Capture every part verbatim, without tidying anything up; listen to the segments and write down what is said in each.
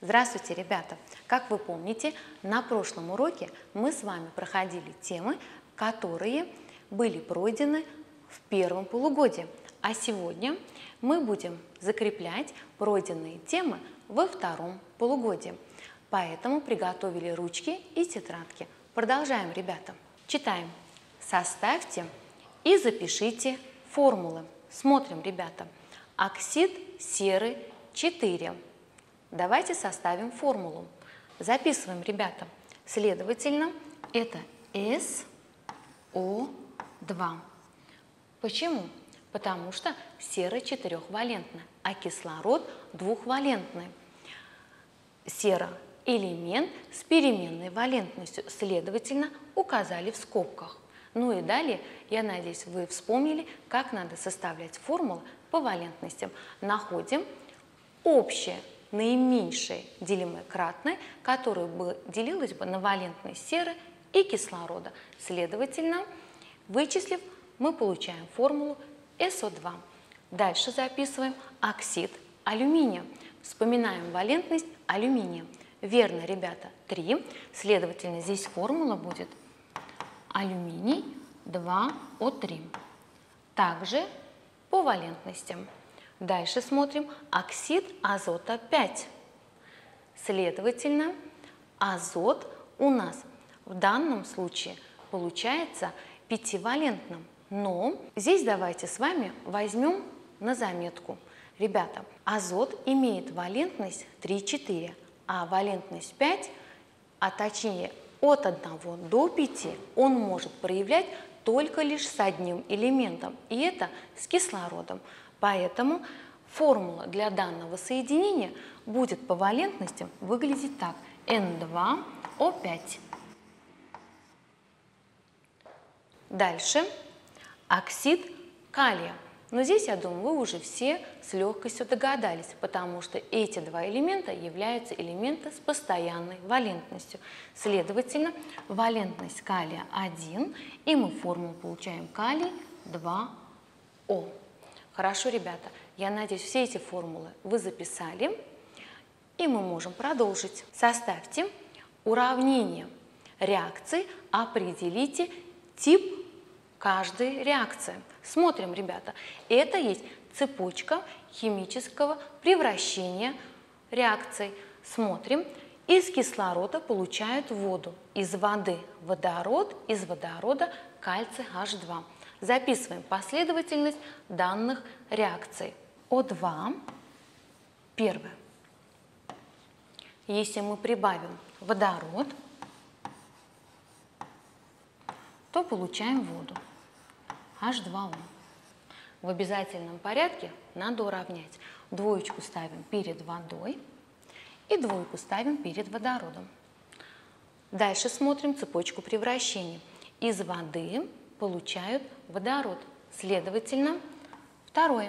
Здравствуйте, ребята! Как вы помните, на прошлом уроке мы с вами проходили темы, которые были пройдены в первом полугодии. А сегодня мы будем закреплять пройденные темы во втором полугодии. Поэтому приготовили ручки и тетрадки. Продолжаем, ребята. Читаем. Составьте и запишите формулы. Смотрим, ребята. Оксид серы четыре. Давайте составим формулу. Записываем, ребята. Следовательно, это эс о два. Почему? Потому что сера четырехвалентна, а кислород двухвалентный. Сера – элемент с переменной валентностью, следовательно, указали в скобках. Ну и далее, я надеюсь, вы вспомнили, как надо составлять формулы по валентностям. Находим общее, наименьшее делимое кратное, которое бы делилось бы на валентность серы и кислорода. Следовательно, вычислив, мы получаем формулу эс о два. Дальше записываем оксид алюминия. Вспоминаем валентность алюминия. Верно, ребята, три. Следовательно, здесь формула будет алюминий два о три. Также по валентностям. Дальше смотрим оксид азота пять. Следовательно, азот у нас в данном случае получается пятивалентным. Но здесь давайте с вами возьмем на заметку. Ребята, азот имеет валентность три-четыре, а валентность пять, а точнее от одного до пяти, он может проявлять только лишь с одним элементом, и это с кислородом. Поэтому формула для данного соединения будет по валентностям выглядеть так. эн два о пять. Дальше оксид калия. Но здесь, я думаю, вы уже все с легкостью догадались, потому что эти два элемента являются элементами с постоянной валентностью. Следовательно, валентность калия один, и мы формулу получаем калий два о. Хорошо, ребята, я надеюсь, все эти формулы вы записали, и мы можем продолжить. Составьте уравнение реакции, определите тип каждой реакции. Смотрим, ребята, это есть цепочка химического превращения реакций. Смотрим, из кислорода получают воду, из воды водород, из водорода кальций аш два. Записываем последовательность данных реакций. о два, первое. Если мы прибавим водород, то получаем воду, аш два о. В обязательном порядке надо уравнять. Двоечку ставим перед водой и двойку ставим перед водородом. Дальше смотрим цепочку превращения. Из воды получают водород. Следовательно, второе.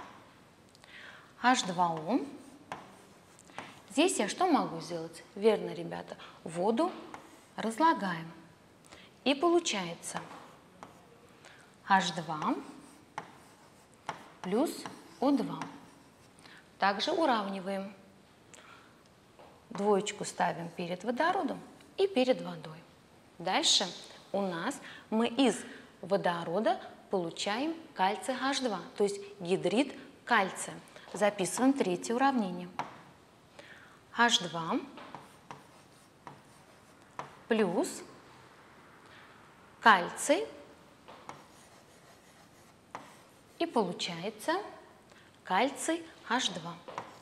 аш два о. Здесь я что могу сделать? Верно, ребята, воду разлагаем. И получается аш два плюс о два. Также уравниваем. Двоечку ставим перед водородом и перед водой. Дальше у нас мы из водорода получаем кальций аш два, то есть гидрид кальция. Записываем третье уравнение. аш два плюс кальций, и получается кальций аш два.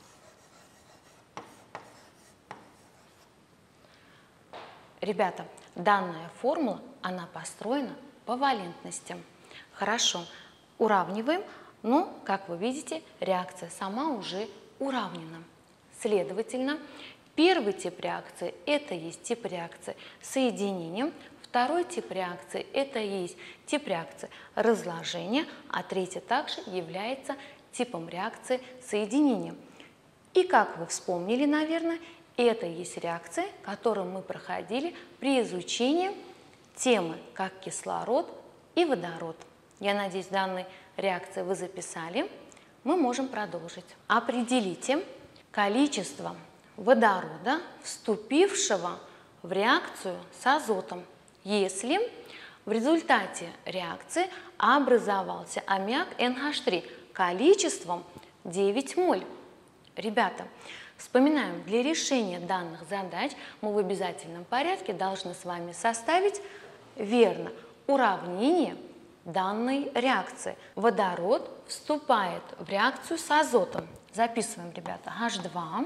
Ребята, данная формула, она построена по валентностям. Хорошо, уравниваем, но, как вы видите, реакция сама уже уравнена. Следовательно, первый тип реакции – это есть тип реакции с соединением, второй тип реакции – это есть тип реакции разложения, а третий также является типом реакции соединения. И как вы вспомнили, наверное, это есть реакция, которую мы проходили при изучении темы как кислород и водород. Я надеюсь, данные реакции вы записали. Мы можем продолжить. Определите количество водорода, вступившего в реакцию с азотом, если в результате реакции образовался аммиак эн аш три количеством девять моль. Ребята, вспоминаем, для решения данных задач мы в обязательном порядке должны с вами составить верно уравнение данной реакции. Водород вступает в реакцию с азотом. Записываем, ребята, аш два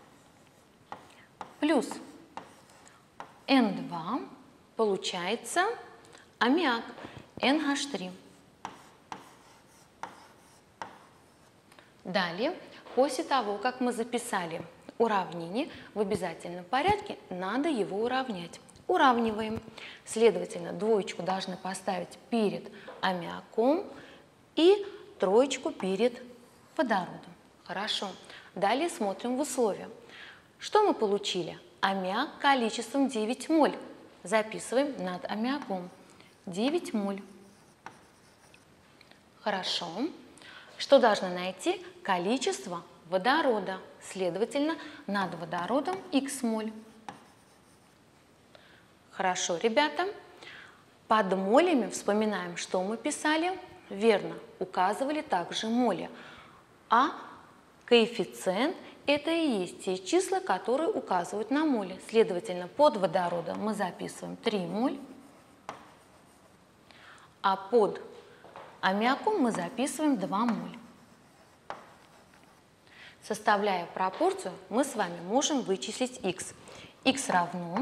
плюс эн два, получается аммиак эн аш три. Далее, после того, как мы записали уравнение, в обязательном порядке надо его уравнять. Уравниваем. Следовательно, двоечку должны поставить перед аммиаком и троечку перед водородом. Хорошо. Далее смотрим в условия. Что мы получили? Аммиак количеством девять моль. Записываем над аммиаком. девять моль. Хорошо. Что должны найти? Количество водорода. Следовательно, над водородом х моль. Хорошо, ребята. Под молями вспоминаем, что мы писали. Верно, указывали также моли. А коэффициент – это и есть те числа, которые указывают на моли. Следовательно, под водородом мы записываем три моль, а под аммиаком мы записываем два моль. Составляя пропорцию, мы с вами можем вычислить х. Х равно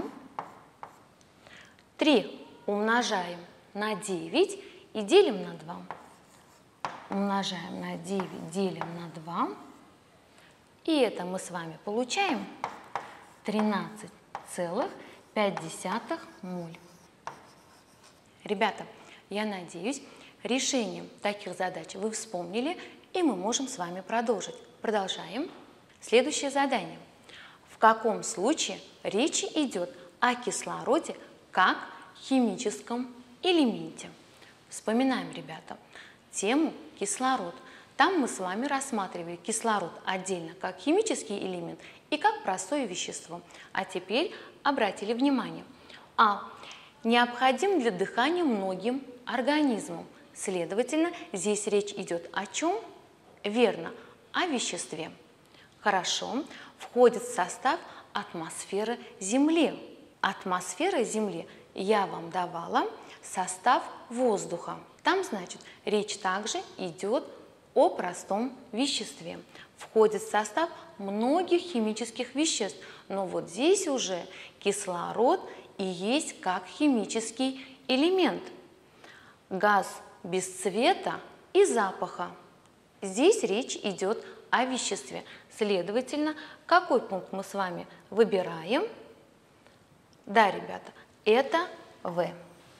три умножаем на девять и делим на два. Умножаем на девять, делим на два. И это мы с вами получаем тринадцать целых пять десятых моль. Ребята, я надеюсь, решением таких задач вы вспомнили, и мы можем с вами продолжить. Продолжаем. Следующее задание. В каком случае речь идет о кислороде как химическом элементе? Вспоминаем, ребята, тему кислород. Там мы с вами рассматривали кислород отдельно как химический элемент и как простое вещество. А теперь обратили внимание. А. Необходим для дыхания многим организмам. Следовательно, здесь речь идет о чем? Верно, о веществе. Хорошо. Входит в состав атмосферы Земли. Атмосфера Земли я вам давала состав воздуха. Там, значит, речь также идет о простом веществе. Входит в состав многих химических веществ. Но вот здесь уже кислород и есть как химический элемент. Газ без цвета и запаха. Здесь речь идет о веществе. Следовательно, какой пункт мы с вами выбираем? Да, ребята, это В.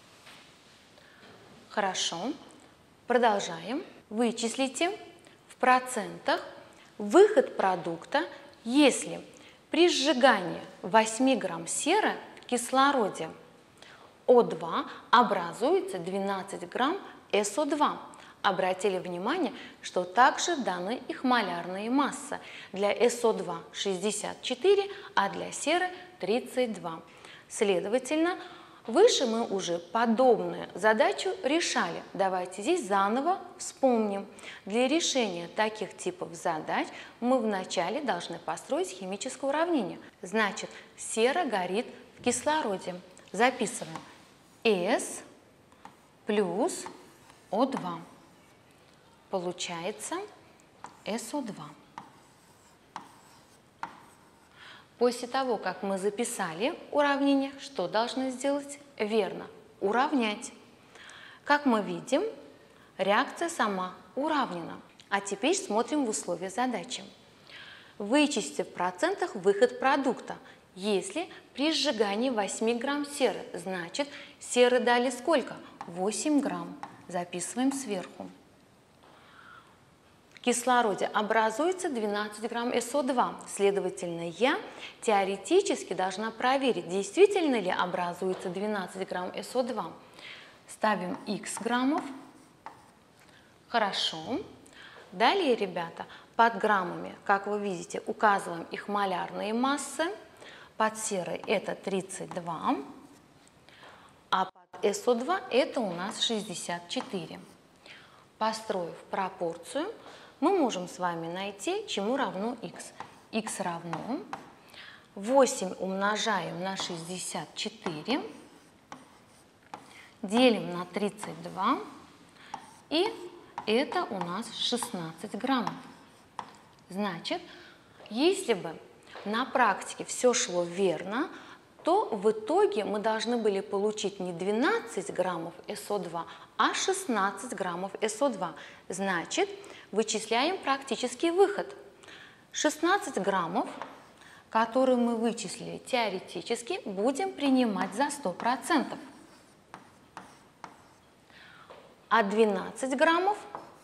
Хорошо. Продолжаем. Вычислите в процентах выход продукта, если при сжигании восьми грамм серы в кислороде О два образуется двенадцать грамм эс о два. Обратили внимание, что также даны их малярные массы. Для эс о два шестьдесят четыре, а для серы тридцать два. Следовательно, выше мы уже подобную задачу решали. Давайте здесь заново вспомним. Для решения таких типов задач мы вначале должны построить химическое уравнение. Значит, сера горит в кислороде. Записываем. С плюс О два. Получается эс о два. После того, как мы записали уравнение, что должны сделать? Верно, уравнять. Как мы видим, реакция сама уравнена. А теперь смотрим в условия задачи. Вычислите в процентах выход продукта, если при сжигании восьми грамм серы. Значит, серы дали сколько? восемь грамм. Записываем сверху. В кислороде образуется двенадцать грамм эс о два. Следовательно, я теоретически должна проверить, действительно ли образуется двенадцать грамм эс о два. Ставим х граммов. Хорошо. Далее, ребята, под граммами, как вы видите, указываем их малярные массы. Под серой это тридцать два, а под эс о два это у нас шестьдесят четыре. Построив пропорцию, мы можем с вами найти, чему равно х. Х равно восемь умножаем на шестьдесят четыре, делим на тридцать два, и это у нас шестнадцать граммов. Значит, если бы на практике все шло верно, то в итоге мы должны были получить не двенадцать граммов эс о два, а шестнадцать граммов эс о два. Значит, вычисляем практический выход. шестнадцать граммов, которые мы вычислили теоретически, будем принимать за сто процентов. А двенадцать граммов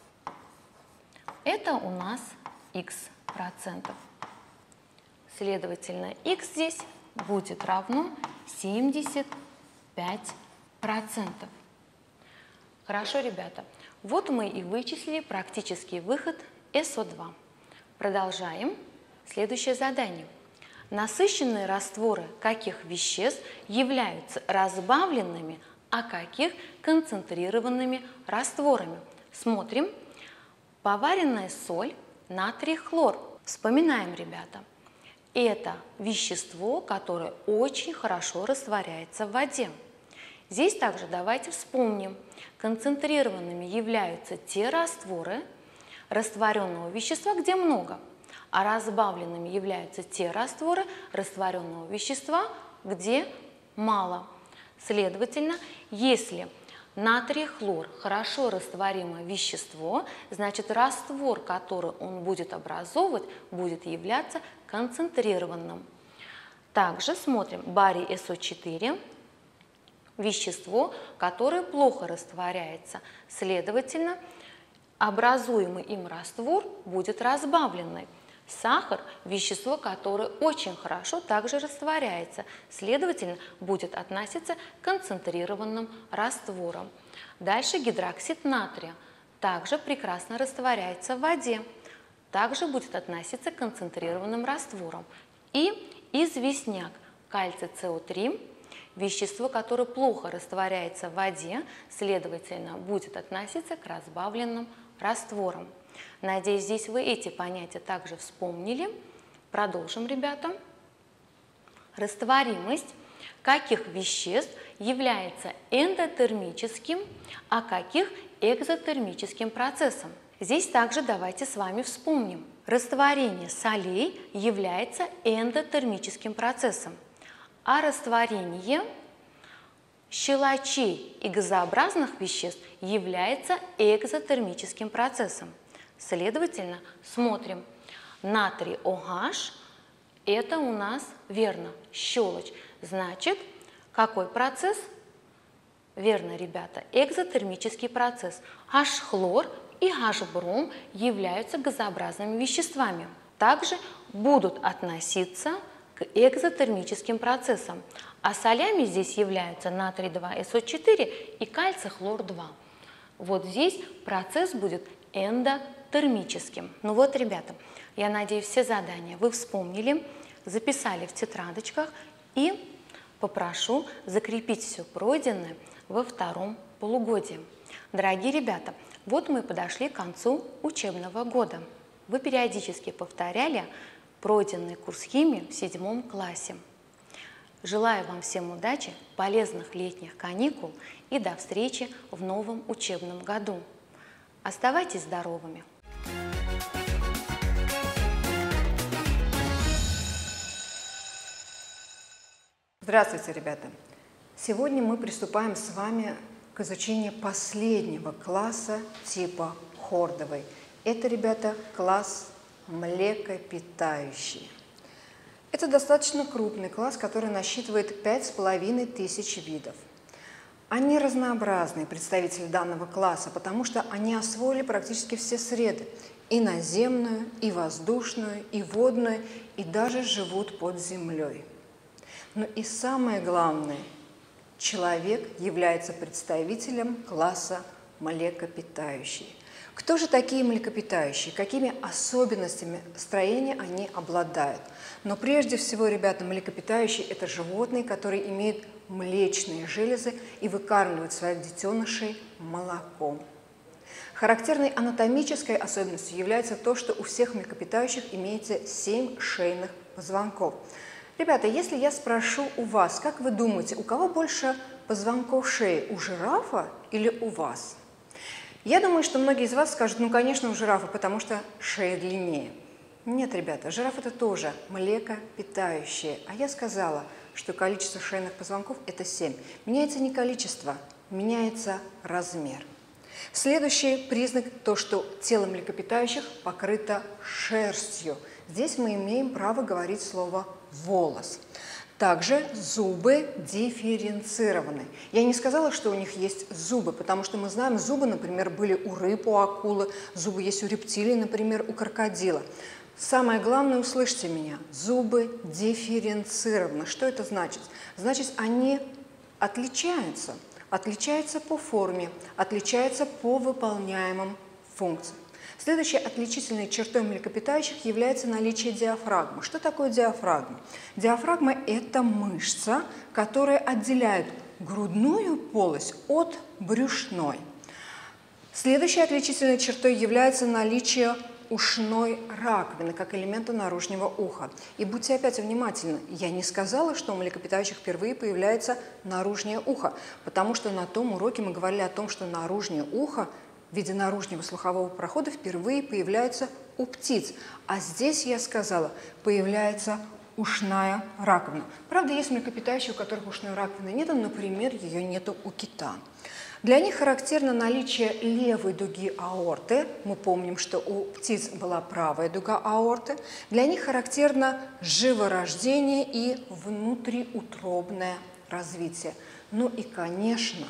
это у нас х процентов. Следовательно, х здесь будет равно семьдесят пять процентов. Хорошо, ребята. Вот мы и вычислили практический выход эс о два. Продолжаем. Следующее задание. Насыщенные растворы каких веществ являются разбавленными, а каких концентрированными растворами? Смотрим. Поваренная соль, натрий хлор. Вспоминаем, ребята. Это вещество, которое очень хорошо растворяется в воде. Здесь также давайте вспомним. Концентрированными являются те растворы растворенного вещества, где много, а разбавленными являются те растворы растворенного вещества, где мало. Следовательно, если натрий хлор хорошо растворимое вещество, значит раствор, который он будет образовывать, будет являться концентрированным. Также смотрим барий эс о четыре, вещество, которое плохо растворяется. Следовательно, образуемый им раствор будет разбавленный. Сахар – вещество, которое очень хорошо также растворяется, следовательно, будет относиться к концентрированным растворам. Дальше гидроксид натрия также прекрасно растворяется в воде, также будет относиться к концентрированным растворам. И известняк – кальций цэ о три, вещество, которое плохо растворяется в воде, следовательно, будет относиться к разбавленным растворам. Надеюсь, здесь вы эти понятия также вспомнили. Продолжим, ребята. Растворимость каких веществ является эндотермическим, а каких экзотермическим процессом? Здесь также давайте с вами вспомним. Растворение солей является эндотермическим процессом, а растворение щелочей и газообразных веществ является экзотермическим процессом. Следовательно, смотрим. Натрий OH – это у нас, верно, щелочь. Значит, какой процесс? Верно, ребята, экзотермический процесс. H-хлор и H-бром являются газообразными веществами. Также будут относиться к экзотермическим процессам. А солями здесь являются натрий два эс о четыре и кальций хлор два. Вот здесь процесс будет эндотермическим. Ну вот, ребята, я надеюсь, все задания вы вспомнили, записали в тетрадочках, и попрошу закрепить все пройденное во втором полугодии. Дорогие ребята, вот мы подошли к концу учебного года. Вы периодически повторяли пройденный курс химии в седьмом классе. Желаю вам всем удачи, полезных летних каникул и до встречи в новом учебном году. Оставайтесь здоровыми! Здравствуйте, ребята! Сегодня мы приступаем с вами к изучению последнего класса типа Хордовой. Это, ребята, класс млекопитающие. Это достаточно крупный класс, который насчитывает пять с половиной тысяч видов. Они разнообразные представители данного класса, потому что они освоили практически все среды – и наземную, и воздушную, и водную, и даже живут под землей. Но и самое главное – человек является представителем класса млекопитающие. Кто же такие млекопитающие? Какими особенностями строения они обладают? Но прежде всего, ребята, млекопитающие – это животные, которые имеют млечные железы и выкармливают своих детенышей молоком. Характерной анатомической особенностью является то, что у всех млекопитающих имеется семь шейных позвонков. Ребята, если я спрошу у вас, как вы думаете, у кого больше позвонков шеи, у жирафа или у вас? Я думаю, что многие из вас скажут, ну, конечно, у жирафа, потому что шея длиннее. Нет, ребята, жираф – это тоже млекопитающие. А я сказала, что количество шейных позвонков – это семь. Меняется не количество, меняется размер. Следующий признак – то, что тело млекопитающих покрыто шерстью. Здесь мы имеем право говорить слово «волос». Также зубы дифференцированы. Я не сказала, что у них есть зубы, потому что мы знаем, зубы, например, были у рыб, у акулы, зубы есть у рептилий, например, у крокодила. Самое главное, услышьте меня, зубы дифференцированы. Что это значит? Значит, они отличаются. Отличаются по форме, отличаются по выполняемым функциям. Следующей отличительной чертой млекопитающих является наличие диафрагмы. Что такое диафрагма? Диафрагма – это мышца, которая отделяет грудную полость от брюшной. Следующей отличительной чертой является наличие ушной раковины, как элемента наружного уха. И будьте опять внимательны, я не сказала, что у млекопитающих впервые появляется наружное ухо, потому что на том уроке мы говорили о том, что наружное ухо в виде наружного слухового прохода впервые появляется у птиц. А здесь, я сказала, появляется ушная раковина. Правда, есть млекопитающие, у которых ушной раковины нет, например, ее нету у кита. Для них характерно наличие левой дуги аорты. Мы помним, что у птиц была правая дуга аорты. Для них характерно живорождение и внутриутробное развитие. Ну и, конечно,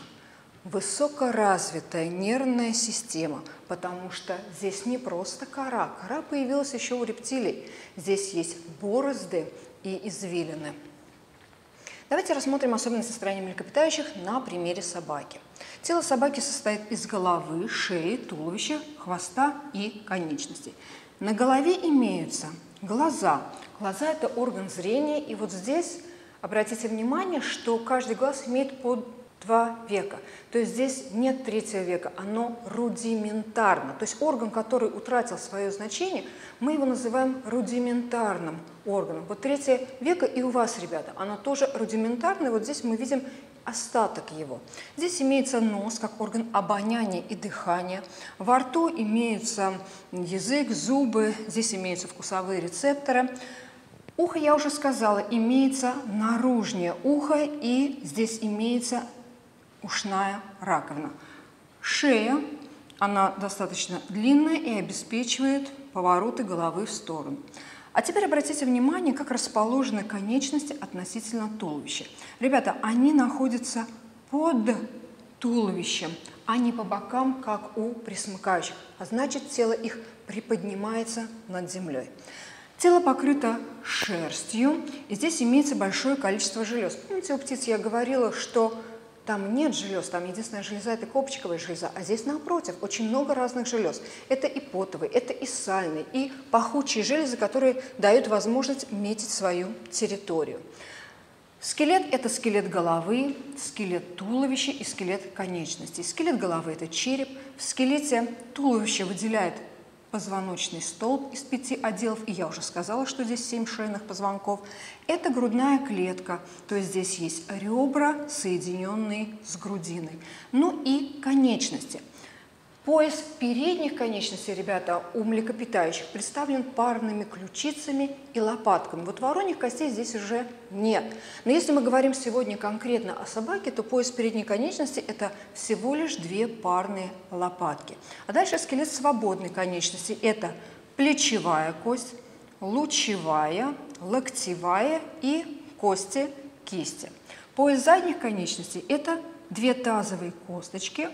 высокоразвитая нервная система, потому что здесь не просто кора. Кора появилась еще у рептилий. Здесь есть борозды и извилины. Давайте рассмотрим особенности строения млекопитающих на примере собаки. Тело собаки состоит из головы, шеи, туловища, хвоста и конечностей. На голове имеются глаза. Глаза – это орган зрения, и вот здесь обратите внимание, что каждый глаз имеет по два века. То есть здесь нет третьего века, оно рудиментарно. То есть орган, который утратил свое значение, мы его называем рудиментарным органом. Вот третье века и у вас, ребята, оно тоже рудиментарное. Вот здесь мы видим остаток его. Здесь имеется нос, как орган обоняния и дыхания. Во рту имеются язык, зубы, здесь имеются вкусовые рецепторы. Ухо, я уже сказала, имеется наружное ухо, и здесь имеется ушная раковина. Шея, она достаточно длинная и обеспечивает повороты головы в сторону. А теперь обратите внимание, как расположены конечности относительно туловища. Ребята, они находятся под туловищем, а не по бокам, как у пресмыкающих. А значит, тело их приподнимается над землей. Тело покрыто шерстью, и здесь имеется большое количество желез. Помните, у птиц я говорила, что там нет желез, там единственная железа – это копчиковая железа, а здесь напротив очень много разных желез. Это и потовые, это и сальные, и пахучие железы, которые дают возможность метить свою территорию. Скелет – это скелет головы, скелет туловища и скелет конечностей. Скелет головы – это череп. В скелете туловище выделяет позвоночный столб из пяти отделов, и я уже сказала, что здесь семь шейных позвонков. Это грудная клетка, то есть здесь есть ребра, соединенные с грудиной. Ну и конечности. Пояс передних конечностей, ребята, у млекопитающих представлен парными ключицами и лопатками. Вот вороньих костей здесь уже нет. Но если мы говорим сегодня конкретно о собаке, то пояс передней конечности – это всего лишь две парные лопатки. А дальше скелет свободной конечности – это плечевая кость, лучевая, локтевая и кости кисти. Пояс задних конечностей – это две тазовые косточки.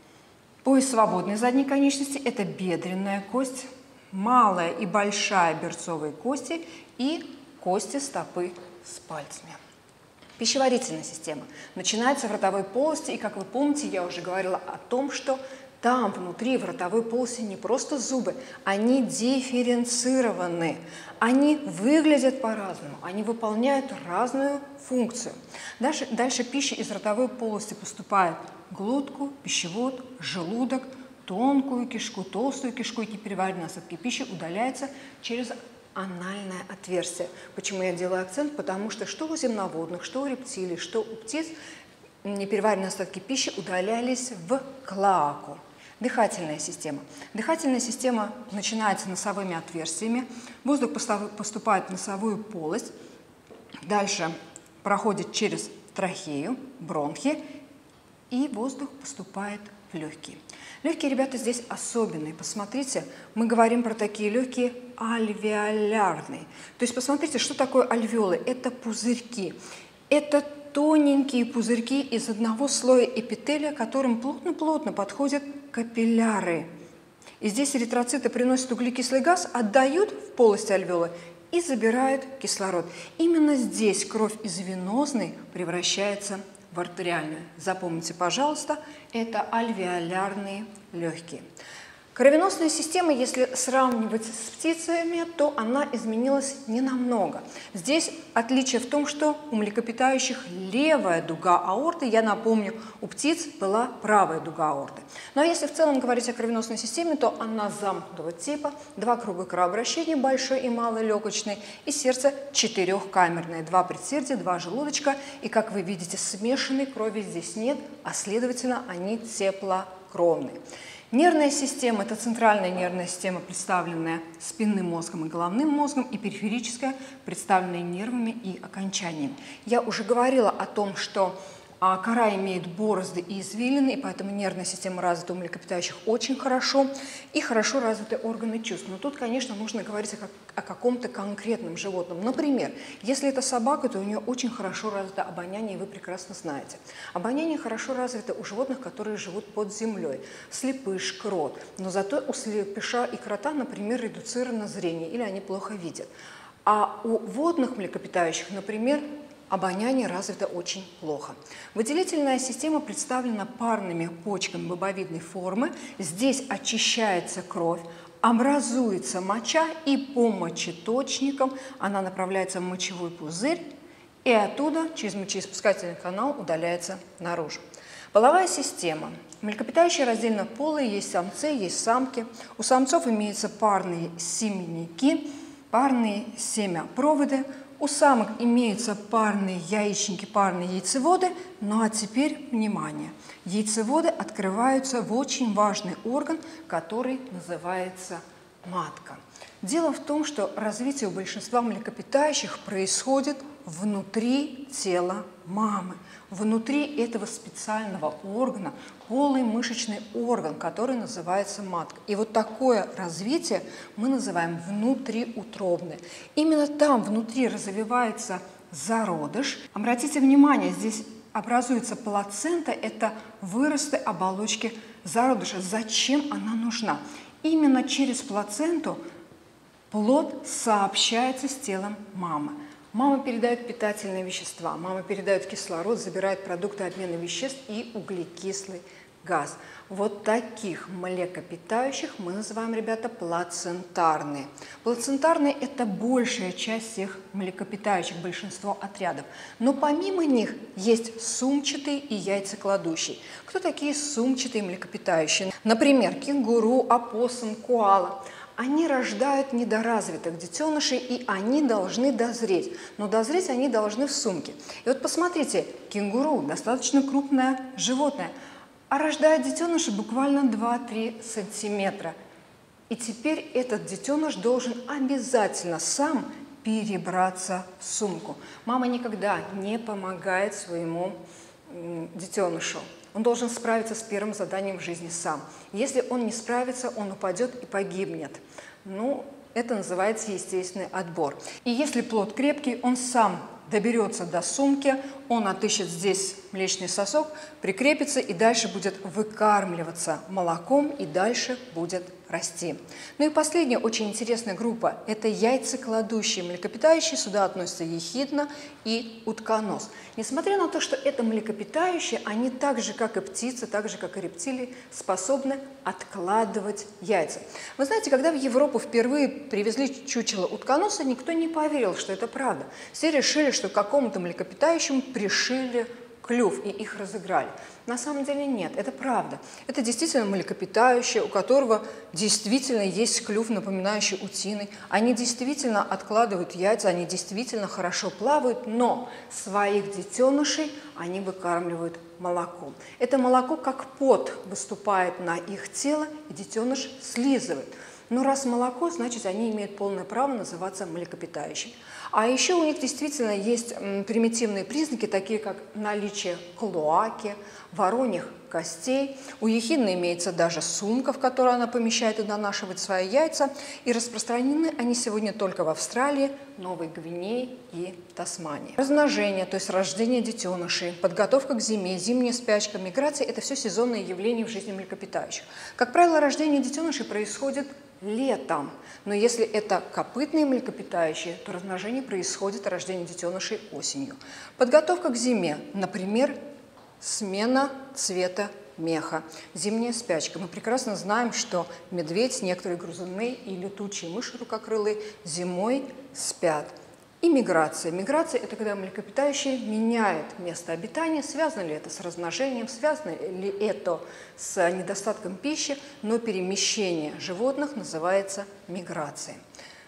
Пояс свободной задней конечности – это бедренная кость, малая и большая берцовые кости и кости стопы с пальцами. Пищеварительная система начинается в ротовой полости, и, как вы помните, я уже говорила о том, что там внутри в ротовой полости не просто зубы, они дифференцированы. Они выглядят по-разному, они выполняют разную функцию. Дальше, дальше пища из ротовой полости поступает в глотку, пищевод, желудок, тонкую кишку, толстую кишку, и непереваренные остатки пищи удаляются через анальное отверстие. Почему я делаю акцент? Потому что что у земноводных, что у рептилий, что у птиц непереваренные остатки пищи удалялись в клоаку. Дыхательная система. Дыхательная система начинается носовыми отверстиями. Воздух поступает в носовую полость, дальше проходит через трахею, бронхи, и воздух поступает в легкие. Легкие, ребята, здесь особенные. Посмотрите, мы говорим про такие легкие альвеолярные. То есть посмотрите, что такое альвеолы. Это пузырьки. Это тоненькие пузырьки из одного слоя эпителия, к которым плотно-плотно подходят капилляры. И здесь эритроциты приносят углекислый газ, отдают в полость альвеолы и забирают кислород. Именно здесь кровь из венозной превращается в артериальную. Запомните, пожалуйста, это альвеолярные легкие. Кровеносная система, если сравнивать с птицами, то она изменилась ненамного. Здесь отличие в том, что у млекопитающих левая дуга аорты, я напомню, у птиц была правая дуга аорты. Ну а если в целом говорить о кровеносной системе, то она замкнутого типа, два круга кровообращения, большой и малый легочный, и сердце четырехкамерное, два предсердия, два желудочка, и, как вы видите, смешанной крови здесь нет, а следовательно, они теплокровные. Нервная система – это центральная нервная система, представленная спинным мозгом и головным мозгом, и периферическая, представленная нервами и окончаниями. Я уже говорила о том, что а, кора имеет борозды и извилины, и поэтому нервная система развита у млекопитающих очень хорошо, и хорошо развиты органы чувств. Но тут, конечно, нужно говорить о, о каком-то конкретном животном. Например, если это собака, то у нее очень хорошо развито обоняние, и вы прекрасно знаете. Обоняние хорошо развито у животных, которые живут под землей. Слепыш, крот. Но зато у слепыша и крота, например, редуцировано зрение, или они плохо видят. А у водных млекопитающих, например, обоняние развито очень плохо. Выделительная система представлена парными почками бобовидной формы. Здесь очищается кровь, образуется моча, и по мочеточникам она направляется в мочевой пузырь, и оттуда через мочеиспускательный канал удаляется наружу. Половая система. Млекопитающие раздельно полые, есть самцы, есть самки. У самцов имеются парные семенники, парные семяпроводы. У самок имеются парные яичники, парные яйцеводы. Ну а теперь внимание. Яйцеводы открываются в очень важный орган, который называется матка. Дело в том, что развитие у большинства млекопитающих происходит внутри тела мамы. Внутри этого специального органа, полый мышечный орган, который называется матка. И вот такое развитие мы называем внутриутробное. Именно там внутри развивается зародыш. Обратите внимание, здесь образуется плацента, это выросты оболочки зародыша. Зачем она нужна? Именно через плаценту плод сообщается с телом мамы. Мама передает питательные вещества, мама передает кислород, забирает продукты обмена веществ и углекислый газ. Вот таких млекопитающих мы называем, ребята, плацентарные. Плацентарные – это большая часть всех млекопитающих, большинство отрядов. Но помимо них есть сумчатые и яйцекладущие. Кто такие сумчатые млекопитающие? Например, кенгуру, опоссум, коала. Они рождают недоразвитых детенышей, и они должны дозреть. Но дозреть они должны в сумке. И вот посмотрите, кенгуру – достаточно крупное животное, а рождает детеныша буквально два-три сантиметра. И теперь этот детеныш должен обязательно сам перебраться в сумку. Мама никогда не помогает своему детенышу. Он должен справиться с первым заданием в жизни сам. Если он не справится, он упадет и погибнет. Ну, это называется естественный отбор. И если плод крепкий, он сам доберется до сумки, он отыщет здесь млечный сосок, прикрепится и дальше будет выкармливаться молоком и дальше будет расти. Ну и последняя очень интересная группа – это яйцекладущие млекопитающие. Сюда относятся ехидна и утконос. Несмотря на то, что это млекопитающие, они так же, как и птицы, так же, как и рептилии, способны откладывать яйца. Вы знаете, когда в Европу впервые привезли чучело утконоса, никто не поверил, что это правда. Все решили, что какому-то млекопитающему пришили клюв и их разыграли. На самом деле нет, это правда. Это действительно млекопитающее, у которого действительно есть клюв, напоминающий утиный. Они действительно откладывают яйца, они действительно хорошо плавают, но своих детенышей они выкармливают молоком. Это молоко как пот выступает на их тело, и детеныш слизывает. Но раз молоко, значит, они имеют полное право называться млекопитающими. А еще у них действительно есть примитивные признаки, такие как наличие клоаки, вороньих костей. У ехидны имеется даже сумка, в которую она помещает и донашивает свои яйца. И распространены они сегодня только в Австралии, Новой Гвинее и Тасмании. Размножение, то есть рождение детенышей, подготовка к зиме, зимняя спячка, миграция – это все сезонные явления в жизни млекопитающих. Как правило, рождение детенышей происходит летом. Но если это копытные млекопитающие, то размножение происходит, рождение детенышей осенью. Подготовка к зиме, например, смена цвета меха, зимняя спячка. Мы прекрасно знаем, что медведь, некоторые грызуны и летучие мыши рукокрылые зимой спят. И миграция. Миграция – это когда млекопитающее меняет место обитания. Связано ли это с размножением, связано ли это с недостатком пищи, но перемещение животных называется миграцией.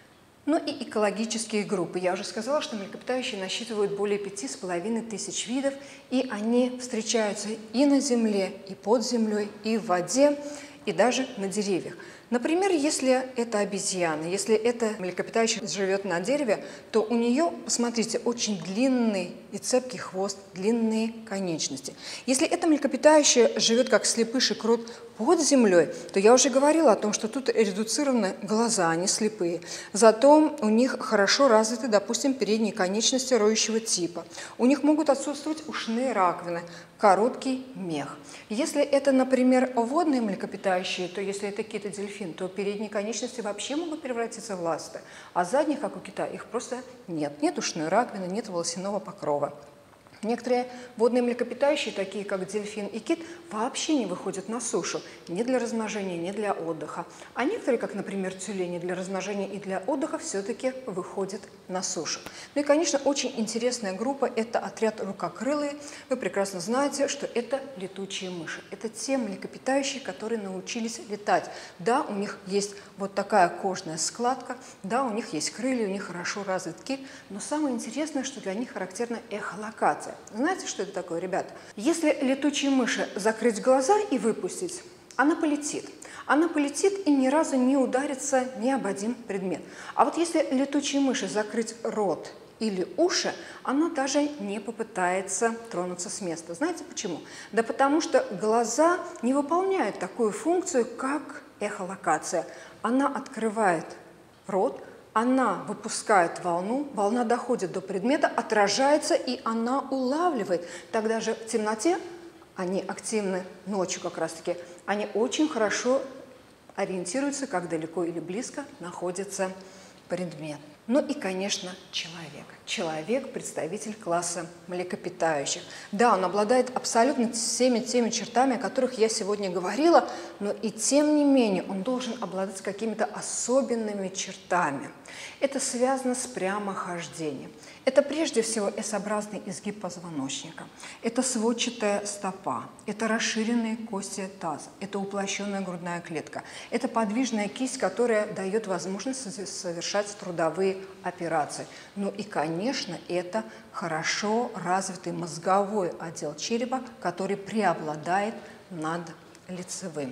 Ну и экологические группы. Я уже сказала, что млекопитающие насчитывают более пяти с половиной тысяч видов, и они встречаются и на земле, и под землей, и в воде, и даже на деревьях. Например, если это обезьяна, если это млекопитающее живет на дереве, то у нее, посмотрите, очень длинный и цепкий хвост, длинные конечности. Если это млекопитающее живет как слепыш и крот под землей, то я уже говорила о том, что тут редуцированы глаза, они слепые. Зато у них хорошо развиты, допустим, передние конечности роющего типа. У них могут отсутствовать ушные раковины, короткий мех. Если это, например, водные млекопитающие, то если это кит и дельфин, то передние конечности вообще могут превратиться в ласты, а задних, как у кита, их просто нет. Нет ушной раковины, нет волосяного покрова. Некоторые водные млекопитающие, такие как дельфин и кит, вообще не выходят на сушу ни для размножения, ни для отдыха. А некоторые, как, например, тюлени, для размножения и для отдыха все-таки выходят на сушу. Ну и, конечно, очень интересная группа – это отряд рукокрылые. Вы прекрасно знаете, что это летучие мыши. Это те млекопитающие, которые научились летать. Да, у них есть вот такая кожная складка, да, у них есть крылья, у них хорошо развит киль, но самое интересное, что для них характерна эхолокация. Знаете, что это такое, ребята? Если летучей мыши закрыть глаза и выпустить, она полетит. Она полетит и ни разу не ударится ни об один предмет. А вот если летучей мыши закрыть рот или уши, она даже не попытается тронуться с места. Знаете почему? Да потому что глаза не выполняют такую функцию, как эхолокация. Она открывает рот, она выпускает волну, волна доходит до предмета, отражается, и она улавливает. Тогда же в темноте, они активны ночью как раз-таки, они очень хорошо ориентируются, как далеко или близко находится предмет. Ну и, конечно, человек. Человек – представитель класса млекопитающих. Да, он обладает абсолютно всеми теми чертами, о которых я сегодня говорила, но и тем не менее он должен обладать какими-то особенными чертами. Это связано с прямохождением. Это прежде всего эс-образный изгиб позвоночника, это сводчатая стопа, это расширенные кости таза, это уплощенная грудная клетка, это подвижная кисть, которая дает возможность совершать трудовые операции. Ну и, конечно, это хорошо развитый мозговой отдел черепа, который преобладает над лицевым.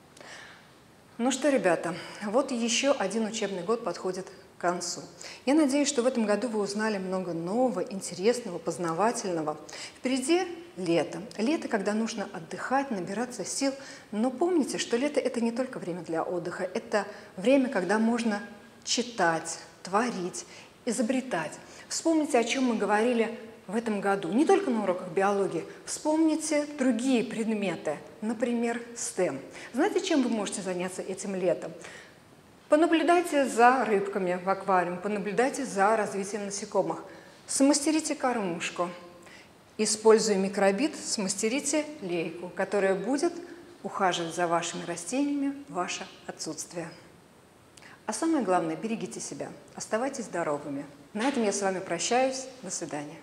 Ну что, ребята, вот еще один учебный год подходит к концу. Я надеюсь, что в этом году вы узнали много нового, интересного, познавательного. Впереди лето. Лето, когда нужно отдыхать, набираться сил. Но помните, что лето – это не только время для отдыха, это время, когда можно читать, творить, изобретать. Вспомните, о чем мы говорили в этом году, не только на уроках биологии, вспомните другие предметы, например, стэм. Знаете, чем вы можете заняться этим летом? Понаблюдайте за рыбками в аквариуме, понаблюдайте за развитием насекомых. Смастерите кормушку. Используя микробит, смастерите лейку, которая будет ухаживать за вашими растениями в ваше отсутствие. А самое главное, берегите себя, оставайтесь здоровыми. На этом я с вами прощаюсь. До свидания.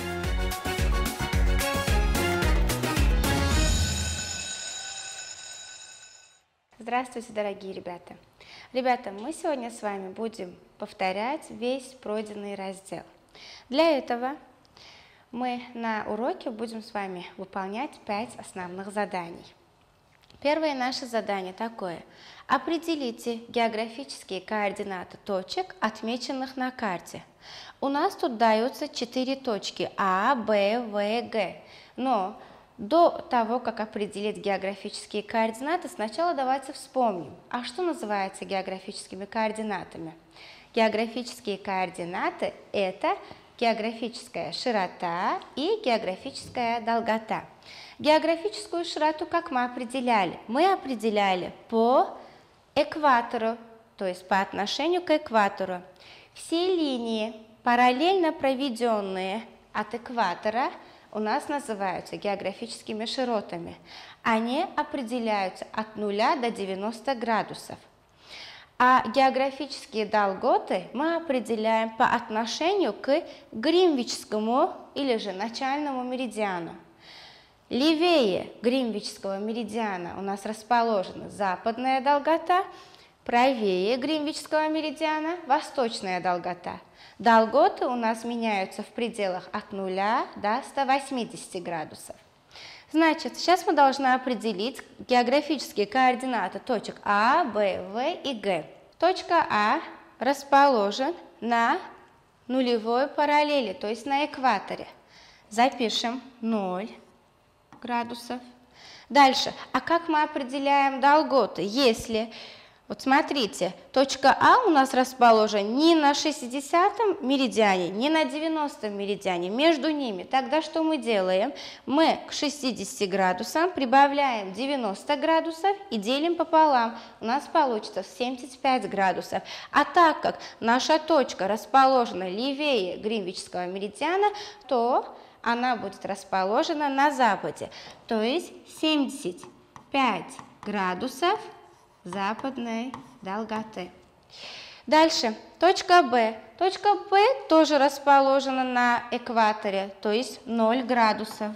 Здравствуйте, дорогие ребята! Ребята, мы сегодня с вами будем повторять весь пройденный раздел. Для этого мы на уроке будем с вами выполнять пять основных заданий. Первое наше задание такое. Определите географические координаты точек, отмеченных на карте. У нас тут даются четыре точки А, Б, В, Г. Но до того, как определить географические координаты, сначала давайте вспомним, а что называется географическими координатами? Географические координаты – это географическая широта и географическая долгота. Географическую широту как мы определяли? Мы определяли по экватору, то есть по отношению к экватору. Все линии, параллельно проведенные от экватора, у нас называются географическими широтами. Они определяются от нуля до девяноста градусов. А географические долготы мы определяем по отношению к Гринвичскому или же начальному меридиану. Левее Гринвичского меридиана у нас расположена западная долгота, правее Гринвичского меридиана восточная долгота. Долготы у нас меняются в пределах от нуля до ста восьмидесяти градусов. Значит, сейчас мы должны определить географические координаты точек А, Б, В и Г. Точка А расположена на нулевой параллели, то есть на экваторе. Запишем ноль градусов. Дальше, а как мы определяем долготы? Если, вот смотрите, точка А у нас расположена не на шестидесятом меридиане, не на девяностом меридиане, между ними. Тогда что мы делаем? Мы к шестидесяти градусам прибавляем девяносто градусов и делим пополам. У нас получится семьдесят пять градусов. А так как наша точка расположена левее Гринвичского меридиана, то она будет расположена на западе, то есть семьдесят пять градусов западной долготы. Дальше, точка Б. Точка Б тоже расположена на экваторе, то есть ноль градусов.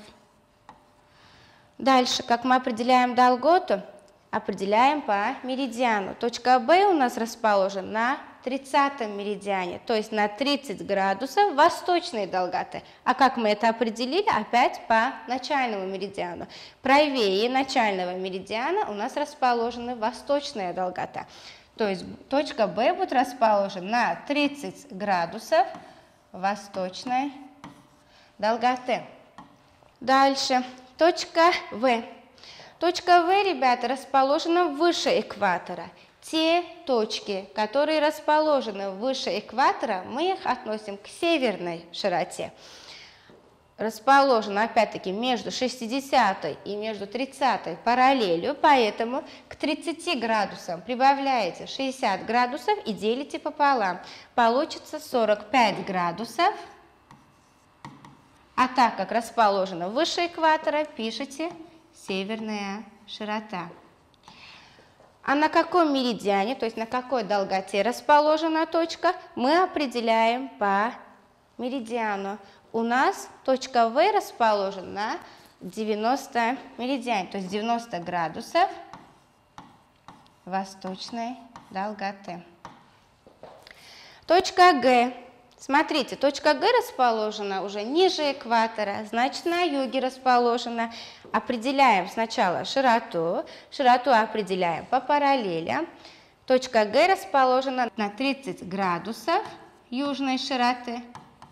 Дальше, как мы определяем долготу? Определяем по меридиану. Точка Б у нас расположена на тридцатом меридиане, то есть на тридцать градусов восточной долготы. А как мы это определили? Опять по начальному меридиану. Правее начального меридиана у нас расположена восточная долгота. То есть точка Б будет расположена на тридцать градусов восточной долготы. Дальше, точка В. Точка В, ребята, расположена выше экватора. Те точки, которые расположены выше экватора, мы их относим к северной широте. Расположена, опять-таки, между шестидесятой и между тридцатой параллелью, поэтому к тридцати градусам прибавляете шестьдесят градусов и делите пополам. Получится сорок пять градусов. А так как расположена выше экватора, пишите северная широта. А на каком меридиане, то есть на какой долготе расположена точка, мы определяем по меридиану. У нас точка В расположена на девяностом меридиане, то есть девяносто градусов восточной долготы. Точка Г. Смотрите, точка Г расположена уже ниже экватора, значит на юге расположена. Определяем сначала широту, широту определяем по параллелям. Точка Г расположена на тридцать градусов южной широты,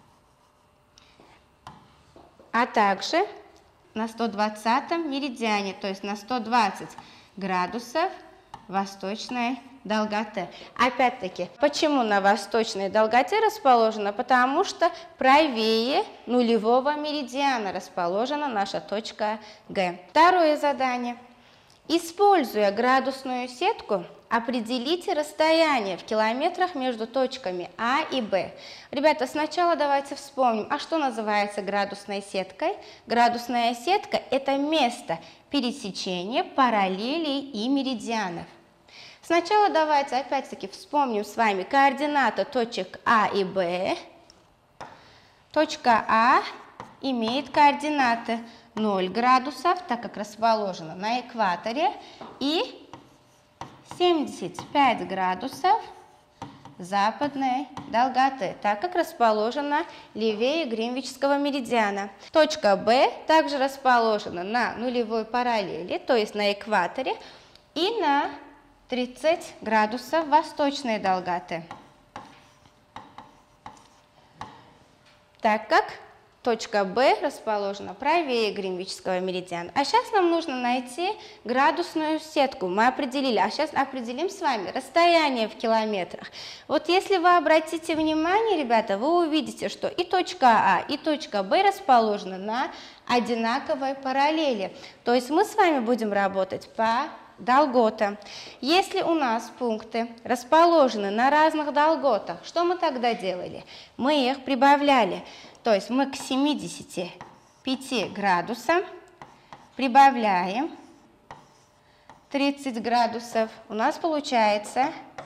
а также на сто двадцатом меридиане, то есть на сто двадцать градусов восточной долготы. Опять-таки, почему на восточной долготе расположена? Потому что правее нулевого меридиана расположена наша точка Г. Второе задание. Используя градусную сетку, определите расстояние в километрах между точками А и Б. Ребята, сначала давайте вспомним, а что называется градусной сеткой? Градусная сетка – это место пересечения параллелей и меридианов. Сначала давайте опять-таки вспомним с вами координаты точек А и Б. Точка А имеет координаты ноль градусов, так как расположена на экваторе, и семьдесят пять градусов западной долготы, так как расположена левее Гринвичского меридиана. Точка Б также расположена на нулевой параллели, то есть на экваторе, и на тридцать градусов восточной долготы. Так как точка Б расположена правее Гринвичского меридиана. А сейчас нам нужно найти градусную сетку. Мы определили, а сейчас определим с вами расстояние в километрах. Вот если вы обратите внимание, ребята, вы увидите, что и точка А, и точка Б расположены на одинаковой параллели. То есть мы с вами будем работать по долготам. Если у нас пункты расположены на разных долготах, что мы тогда делали? Мы их прибавляли. То есть мы к семидесяти пяти градусам прибавляем тридцать градусов. У нас получается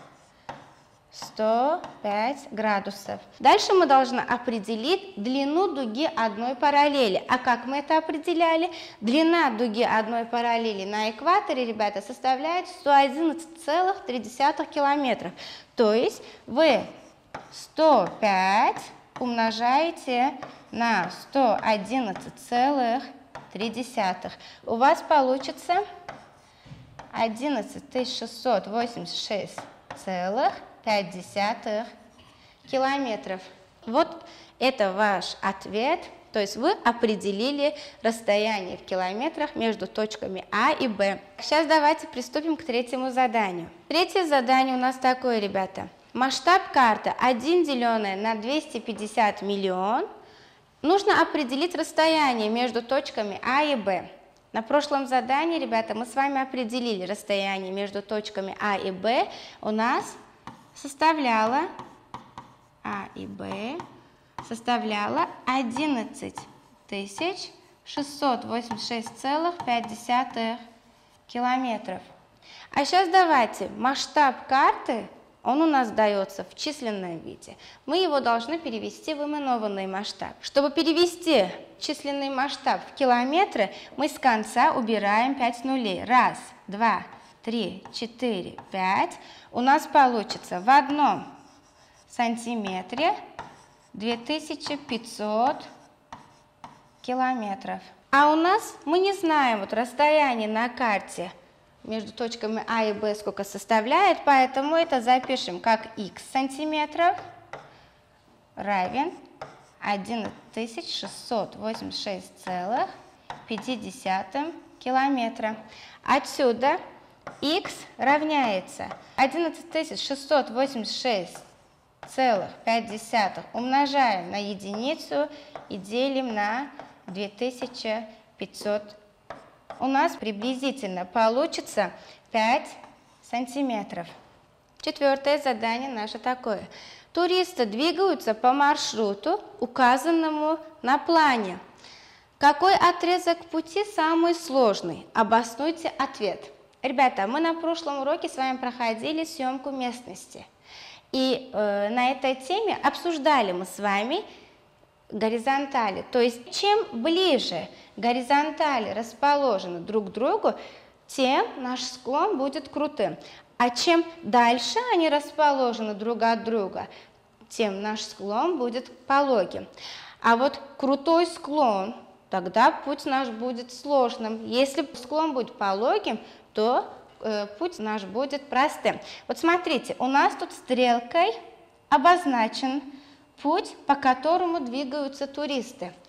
сто пять градусов. Дальше мы должны определить длину дуги одной параллели. А как мы это определяли? Длина дуги одной параллели на экваторе, ребята, составляет сто одиннадцать целых три десятых километров. То есть вы сто пять умножаете на сто одиннадцать целых три десятых. У вас получится одиннадцать тысяч шестьсот восемьдесят шесть целых пять десятых километров. Вот это ваш ответ. То есть вы определили расстояние в километрах между точками А и Б. Сейчас давайте приступим к третьему заданию. Третье задание у нас такое, ребята. Масштаб карты один деленное на двести пятьдесят миллион. Нужно определить расстояние между точками А и Б. На прошлом задании, ребята, мы с вами определили расстояние между точками А и Б. У нас составляло А и Б составляло одиннадцать тысяч шестьсот восемьдесят шесть целых пять десятых километров. А сейчас давайте масштаб карты. Он у нас дается в численном виде. Мы его должны перевести в именованный масштаб. Чтобы перевести численный масштаб в километры, мы с конца убираем пять нулей. Раз, два, три, четыре, пять. У нас получится в одном сантиметре две тысячи пятьсот километров. А у нас мы не знаем вот расстояние на карте между точками А и Б сколько составляет, поэтому это запишем как х сантиметров равен одиннадцать тысяч шестьсот восемьдесят шесть целых пять десятых километра. Отсюда х равняется одиннадцать тысяч шестьсот восемьдесят шесть целых пять десятых умножаем на единицу и делим на две тысячи пятьсот. У нас приблизительно получится пять сантиметров. Четвертое задание наше такое. Туристы двигаются по маршруту, указанному на плане. Какой отрезок пути самый сложный? Обоснуйте ответ. Ребята, мы на прошлом уроке с вами проходили съемку местности. И э, на этой теме обсуждали мы с вами горизонтали. То есть чем ближе горизонтали расположены друг к другу, тем наш склон будет крутым. А чем дальше они расположены друг от друга, тем наш склон будет пологим. А вот крутой склон, тогда путь наш будет сложным. Если склон будет пологим, то э, путь наш будет простым. Вот смотрите, у нас тут стрелкой обозначен путь, по которому двигаются туристы.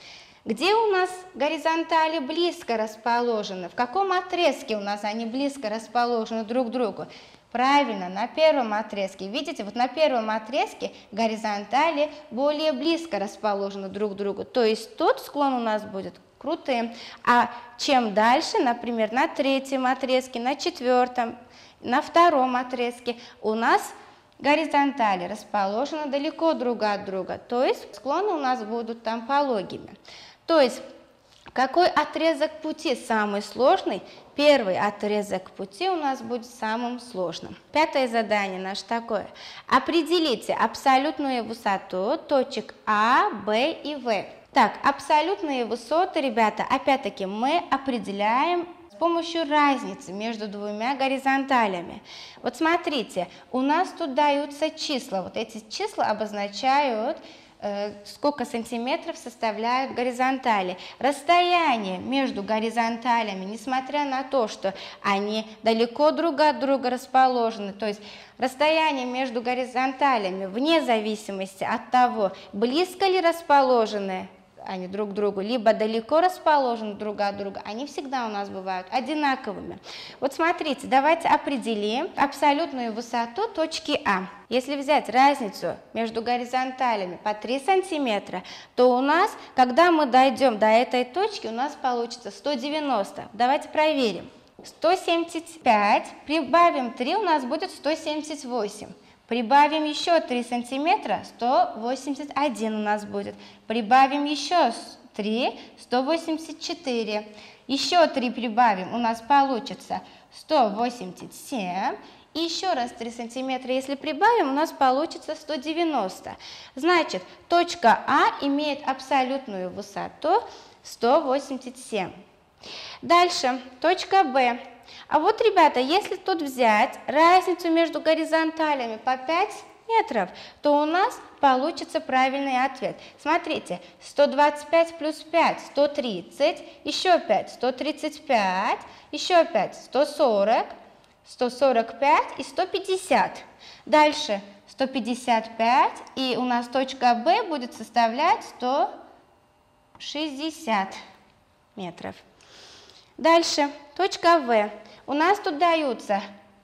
Где у нас горизонтали близко расположены? В каком отрезке у нас они близко расположены друг к другу? Правильно, на первом отрезке. Видите, вот на первом отрезке горизонтали более близко расположены друг к другу. То есть тут склон у нас будет крутым. А чем дальше, например, на третьем отрезке, на четвертом, на втором отрезке у нас горизонтали расположены далеко друг от друга. То есть склоны у нас будут там пологими. То есть какой отрезок пути самый сложный? Первый отрезок пути у нас будет самым сложным. Пятое задание наше такое. Определите абсолютную высоту точек А, Б и В. Так, абсолютные высоты, ребята, опять-таки мы определяем с помощью разницы между двумя горизонталями. Вот смотрите, у нас тут даются числа. Вот эти числа обозначают, сколько сантиметров составляют горизонтали. Расстояние между горизонталями, несмотря на то, что они далеко друг от друга расположены, то есть расстояние между горизонталями вне зависимости от того, близко ли расположены они друг к другу, либо далеко расположены друг от друга, они всегда у нас бывают одинаковыми. Вот смотрите, давайте определим абсолютную высоту точки А. Если взять разницу между горизонталями по три сантиметра, то у нас, когда мы дойдем до этой точки, у нас получится сто девяносто. Давайте проверим. сто семьдесят пять, прибавим три, у нас будет сто семьдесят восемь. Прибавим еще три сантиметра, сто восемьдесят один у нас будет. Прибавим еще три, сто восемьдесят четыре. Еще три прибавим, у нас получится сто восемьдесят семь. И еще раз три сантиметра, если прибавим, у нас получится сто девяносто. Значит, точка А имеет абсолютную высоту сто восемьдесят семь. Дальше, точка Б. А вот, ребята, если тут взять разницу между горизонталями по пять метров, то у нас получится правильный ответ. Смотрите, сто двадцать пять плюс пять, сто тридцать, еще пять, сто тридцать пять, еще пять, сто сорок, сто сорок пять и сто пятьдесят. Дальше сто пятьдесят пять, и у нас точка Б будет составлять сто шестьдесят метров. Дальше точка В. У нас тут даются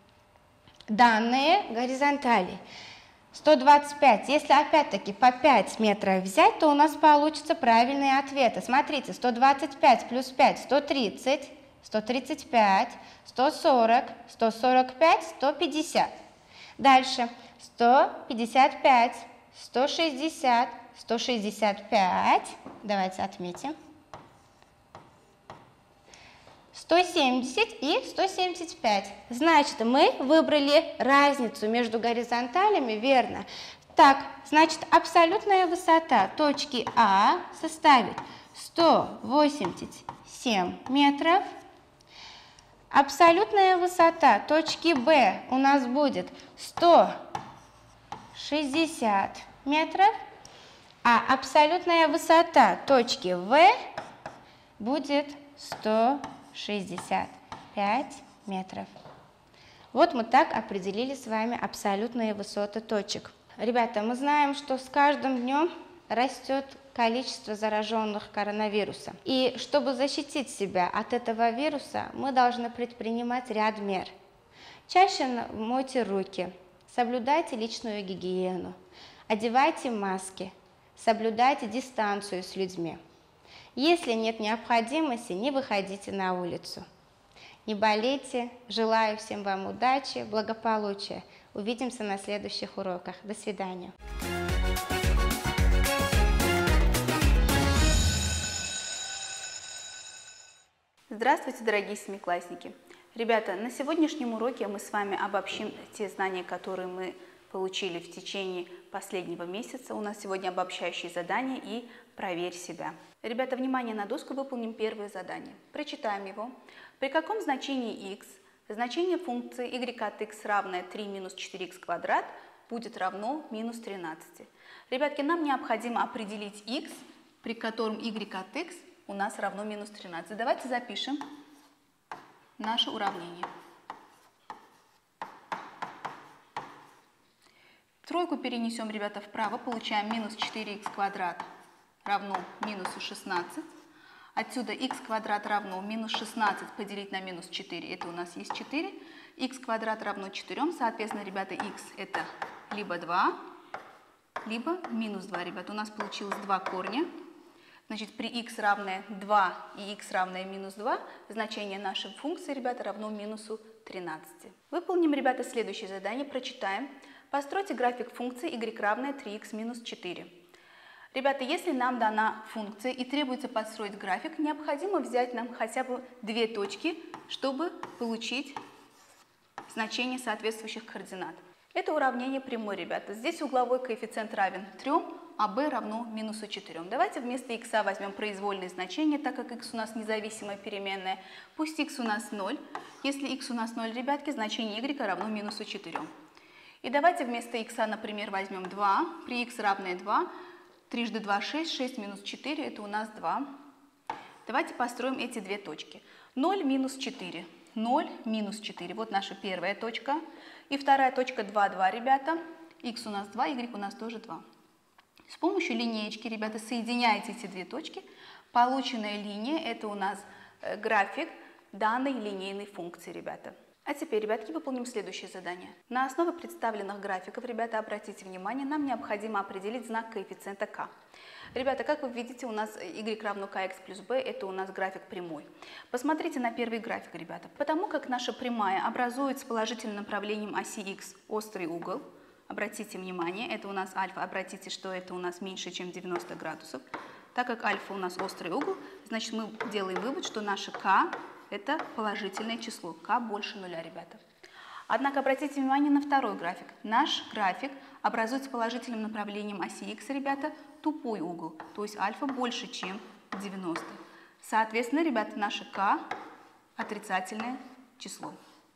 данные горизонтали. сто двадцать пять. Если опять-таки по пять метров взять, то у нас получится правильные ответы. Смотрите, сто двадцать пять плюс пять, сто тридцать, сто тридцать пять, сто сорок, сто сорок пять, сто пятьдесят. Дальше сто пятьдесят пять, сто шестьдесят, сто шестьдесят пять. Давайте отметим. сто семьдесят и сто семьдесят пять. Значит, мы выбрали разницу между горизонталями, верно? Так, значит, абсолютная высота точки А составит сто восемьдесят семь метров. Абсолютная высота точки Б у нас будет сто шестьдесят метров. А абсолютная высота точки В будет сто шестьдесят пять метров. Вот мы так определили с вами абсолютные высоты точек. Ребята, мы знаем, что с каждым днем растет количество зараженных коронавирусом. И чтобы защитить себя от этого вируса, мы должны предпринимать ряд мер. Чаще мойте руки, соблюдайте личную гигиену, одевайте маски, соблюдайте дистанцию с людьми. Если нет необходимости, не выходите на улицу. Не болейте. Желаю всем вам удачи, благополучия. Увидимся на следующих уроках. До свидания. Здравствуйте, дорогие семиклассники! Ребята, на сегодняшнем уроке мы с вами обобщим те знания, которые мы получили в течение последнего месяца. У нас сегодня обобщающие задания и проверь себя. Ребята, внимание, на доску выполним первое задание. Прочитаем его. При каком значении x значение функции y от x равное три минус четыре икс квадрат будет равно минус тринадцати? Ребятки, нам необходимо определить x, при котором y от x у нас равно минус тринадцать. Давайте запишем наше уравнение. Тройку перенесем, ребята, вправо, получаем минус четыре икс квадрат равно минусу шестнадцать. Отсюда х квадрат равно минус шестнадцать поделить на минус четыре, это у нас есть четыре. Х квадрат равно четырем, соответственно, ребята, х это либо два, либо минус два, ребята. У нас получилось два корня. Значит, при х равное два и х равное минус два, значение нашей функции, ребята, равно минусу тринадцати. Выполним, ребята, следующее задание, прочитаем. Постройте график функции y равное три х минус четыре. Ребята, если нам дана функция и требуется построить график, необходимо взять нам хотя бы две точки, чтобы получить значение соответствующих координат. Это уравнение прямой, ребята. Здесь угловой коэффициент равен трем, а b равно минусу четырем. Давайте вместо x возьмем произвольные значения, так как x у нас независимая переменная. Пусть x у нас ноль. Если x у нас ноль, ребятки, значение y равно минусу четырем. И давайте вместо x, например, возьмем два. При x равное два. Трижды два – шесть, шесть минус четыре – это у нас два. Давайте построим эти две точки. ноль минус четыре. ноль минус четыре. Вот наша первая точка. И вторая точка два, два, ребята. Х у нас два, y у нас тоже два. С помощью линеечки, ребята, соединяйте эти две точки. Полученная линия – это у нас график данной линейной функции, ребята. А теперь, ребятки, выполним следующее задание. На основе представленных графиков, ребята, обратите внимание, нам необходимо определить знак коэффициента k. Ребята, как вы видите, у нас y равно kx плюс b, это у нас график прямой. Посмотрите на первый график, ребята. Потому как наша прямая образует с положительным направлением оси x острый угол, обратите внимание, это у нас альфа, обратите, что это у нас меньше, чем девяносто градусов. Так как альфа у нас острый угол, значит мы делаем вывод, что наше k это положительное число, k больше нуля, ребята. Однако обратите внимание на второй график. Наш график образует с положительным направлением оси x, ребята, тупой угол, то есть альфа больше, чем девяносто. Соответственно, ребята, наше k отрицательное число.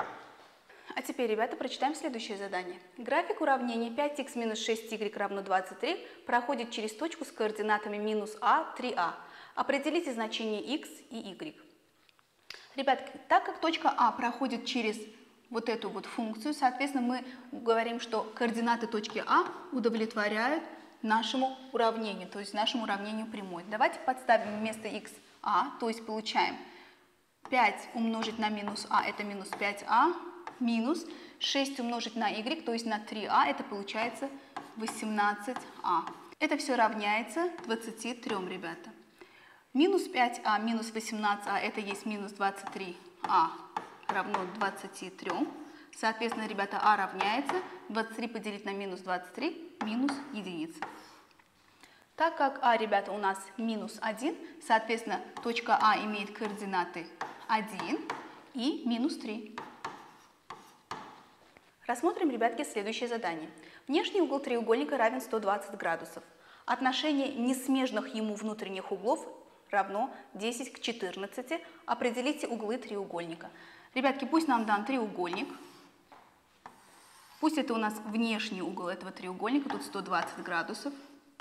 А теперь, ребята, прочитаем следующее задание. График уравнения пять х минус шесть y равно двадцать три проходит через точку с координатами минус а, три а. Определите значение x и y. Ребят, так как точка А проходит через вот эту вот функцию, соответственно, мы говорим, что координаты точки А удовлетворяют нашему уравнению, то есть нашему уравнению прямой. Давайте подставим вместо х а, то есть получаем пять умножить на минус а, это минус пять а, минус шесть умножить на y, то есть на три а, это получается восемнадцать а. Это все равняется двадцати трём, ребята. Минус пять а минус восемнадцать а это есть минус двадцать три а равно двадцати трём. Соответственно, ребята, а равняется двадцать три поделить на минус двадцать три минус единица. Так как а, ребята, у нас минус один, соответственно, точка А имеет координаты один и минус три. Рассмотрим, ребятки, следующее задание. Внешний угол треугольника равен сто двадцать градусов. Отношение несмежных ему внутренних углов равно десять к четырнадцати. Определите углы треугольника. Ребятки, пусть нам дан треугольник. Пусть это у нас внешний угол этого треугольника, тут сто двадцать градусов.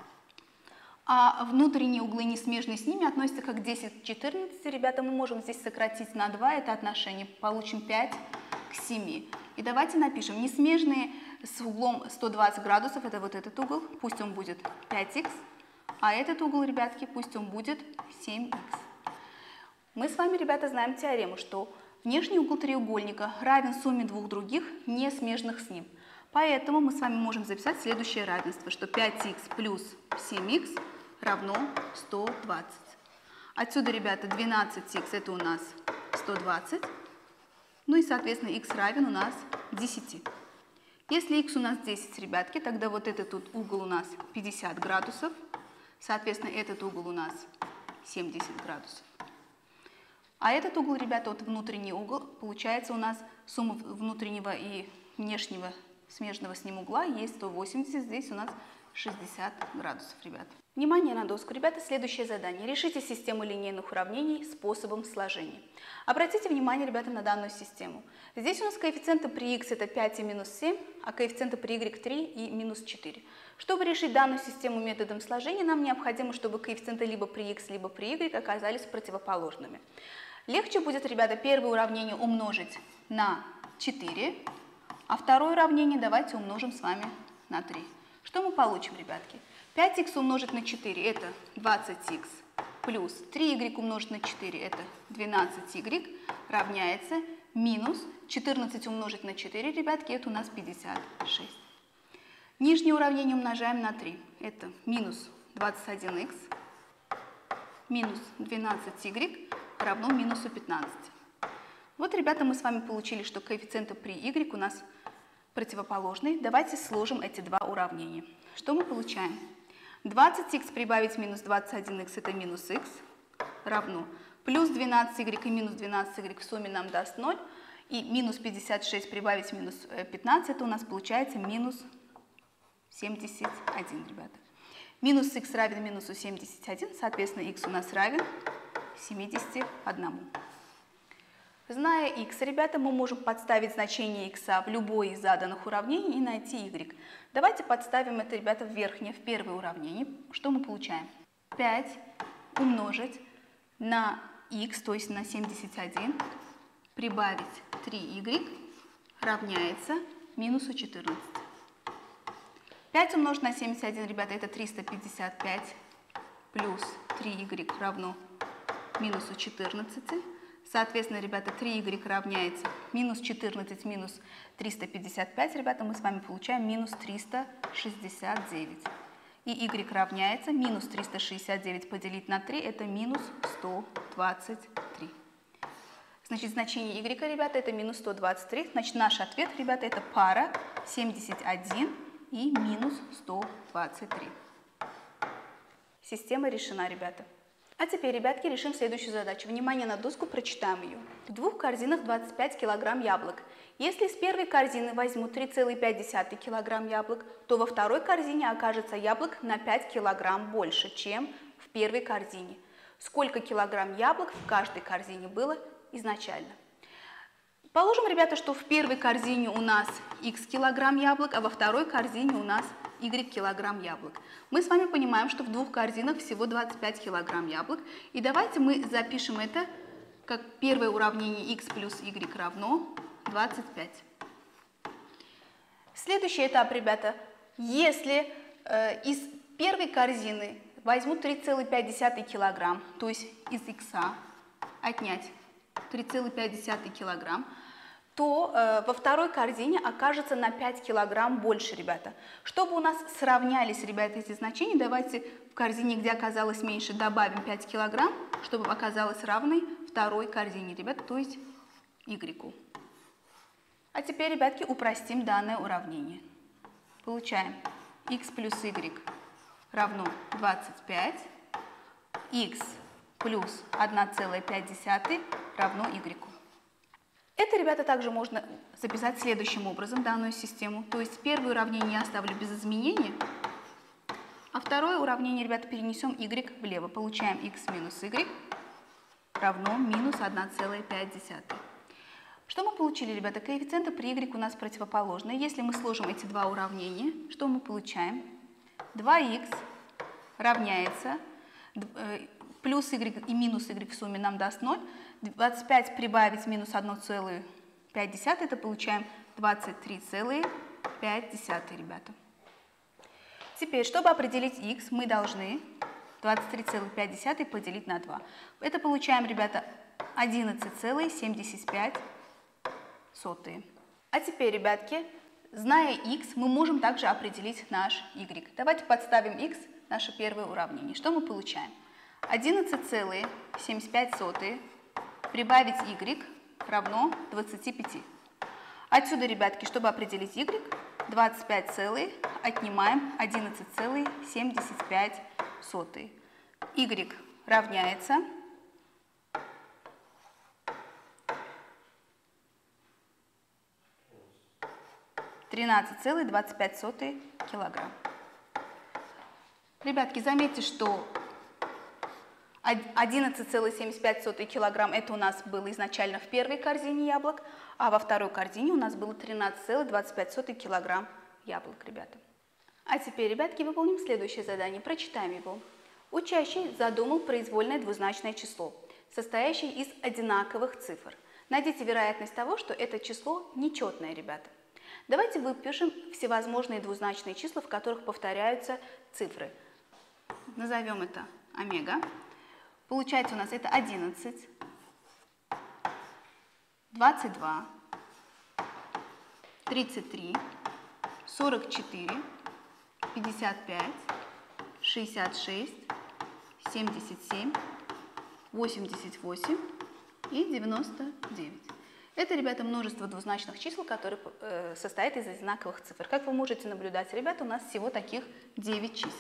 А внутренние углы несмежные с ними относятся как десять к четырнадцати. Ребята, мы можем здесь сократить на два это отношение. Получим пять к семи. И давайте напишем несмежные с углом сто двадцать градусов, это вот этот угол, пусть он будет пять х. А этот угол, ребятки, пусть он будет семь х. Мы с вами, ребята, знаем теорему, что внешний угол треугольника равен сумме двух других, не смежных с ним. Поэтому мы с вами можем записать следующее равенство, что пять х плюс семь х равно сто двадцать. Отсюда, ребята, двенадцать х это у нас сто двадцать. Ну и, соответственно, х равен у нас десяти. Если х у нас десять, ребятки, тогда вот этот тут угол у нас пятьдесят градусов. Соответственно, этот угол у нас семьдесят градусов. А этот угол, ребята, вот внутренний угол, получается у нас сумма внутреннего и внешнего смежного с ним угла есть сто восемьдесят, здесь у нас шестьдесят градусов, ребята. Внимание на доску, ребята, следующее задание. Решите систему линейных уравнений способом сложения. Обратите внимание, ребята, на данную систему. Здесь у нас коэффициенты при х это пять и минус семь, а коэффициенты при y три и минус четыре. Чтобы решить данную систему методом сложения, нам необходимо, чтобы коэффициенты либо при x, либо при y оказались противоположными. Легче будет, ребята, первое уравнение умножить на четыре, а второе уравнение давайте умножим с вами на три. Что мы получим, ребятки? пять икс умножить на четыре – это двадцать икс, плюс три игрек умножить на четыре – это двенадцать игрек, равняется минус четырнадцать умножить на четыре, ребятки, это у нас пятьдесят шесть. Нижнее уравнение умножаем на три. Это минус двадцать один икс минус двенадцать игрек равно минусу пятнадцать. Вот, ребята, мы с вами получили, что коэффициенты при y у нас противоположные. Давайте сложим эти два уравнения. Что мы получаем? двадцать икс прибавить минус двадцать один икс это минус х равно плюс двенадцать y и минус двенадцать y в сумме нам даст ноль. И минус пятьдесят шесть прибавить минус пятнадцать это у нас получается минус семьдесят один, ребята. Минус х равен минусу семьдесят один, соответственно, х у нас равен семидесяти одному. Зная х, ребята, мы можем подставить значение х в любое из заданных уравнений и найти y. Давайте подставим это, ребята, в верхнее, в первое уравнение. Что мы получаем? пять умножить на х, то есть на семьдесят один, прибавить три y равняется минусу четырнадцать. пять умножить на семьдесят один, ребята, это триста пятьдесят пять, плюс три y равно минусу четырнадцати. Соответственно, ребята, три y равняется минус четырнадцать минус триста пятьдесят пять, ребята, мы с вами получаем минус триста шестьдесят девять. И y равняется минус триста шестьдесят девять поделить на три, это минус сто двадцать три. Значит, значение y, ребята, это минус сто двадцать три. Значит, наш ответ, ребята, это пара семьдесят один и минус сто двадцать три. Система решена, ребята. А теперь, ребятки, решим следующую задачу. Внимание на доску, прочитаем ее. В двух корзинах двадцать пять килограмм яблок. Если из первой корзины возьму три целых пять десятых килограмм яблок, то во второй корзине окажется яблок на пять килограмм больше, чем в первой корзине. Сколько килограмм яблок в каждой корзине было изначально? Положим, ребята, что в первой корзине у нас х килограмм яблок, а во второй корзине у нас y килограмм яблок. Мы с вами понимаем, что в двух корзинах всего двадцать пять килограмм яблок. И давайте мы запишем это как первое уравнение х плюс y равно двадцать пять. Следующий этап, ребята. Если э, из первой корзины возьму три целых пять десятых килограмм, то есть из х отнять три целых пять десятых килограмм, то э, во второй корзине окажется на пять килограмм больше, ребята. Чтобы у нас сравнялись, ребята, эти значения, давайте в корзине, где оказалось меньше, добавим пять килограмм, чтобы оказалось равной второй корзине, ребята, то есть y. А теперь, ребятки, упростим данное уравнение. Получаем х плюс y равно двадцать пять, х плюс одна целая пять десятых равно y. Это, ребята, также можно записать следующим образом, данную систему. То есть первое уравнение я оставлю без изменения, а второе уравнение, ребята, перенесем y влево. Получаем х минус y равно минус одна целая пять десятых. Что мы получили, ребята? Коэффициенты при y у нас противоположные. Если мы сложим эти два уравнения, что мы получаем? два х равняется плюс y и минус y в сумме нам даст ноль. двадцать пять прибавить минус одна целая пять десятых, это получаем двадцать три целых пять десятых, ребята. Теперь, чтобы определить х, мы должны двадцать три целых пять десятых поделить на два. Это получаем, ребята, одиннадцать целых семьдесят пять сотых. А теперь, ребятки, зная х, мы можем также определить наш y. Давайте подставим х, наше первое уравнение. Что мы получаем? одиннадцать целых семьдесят пять сотых прибавить y равно двадцати пяти. Отсюда, ребятки, чтобы определить y, двадцать пять целых отнимаем одиннадцать целых семьдесят пять сотых. Y равняется тринадцать целых двадцать пять сотых килограмм. Ребятки, заметьте, что одиннадцать целых семьдесят пять сотых килограмм это у нас было изначально в первой корзине яблок, а во второй корзине у нас было тринадцать целых двадцать пять сотых килограмм яблок, ребята. А теперь, ребятки, выполним следующее задание. Прочитаем его. Учащий задумал произвольное двузначное число, состоящее из одинаковых цифр. Найдите вероятность того, что это число нечетное, ребята. Давайте выпишем всевозможные двузначные числа, в которых повторяются цифры. Назовем это омега. Получается у нас это одиннадцать, двадцать два, тридцать три, сорок четыре, пятьдесят пять, шестьдесят шесть, семьдесят семь, восемьдесят восемь и девяносто девять. Это, ребята, множество двузначных чисел, которые э, состоят из одинаковых цифр. Как вы можете наблюдать, ребята, у нас всего таких девять чисел.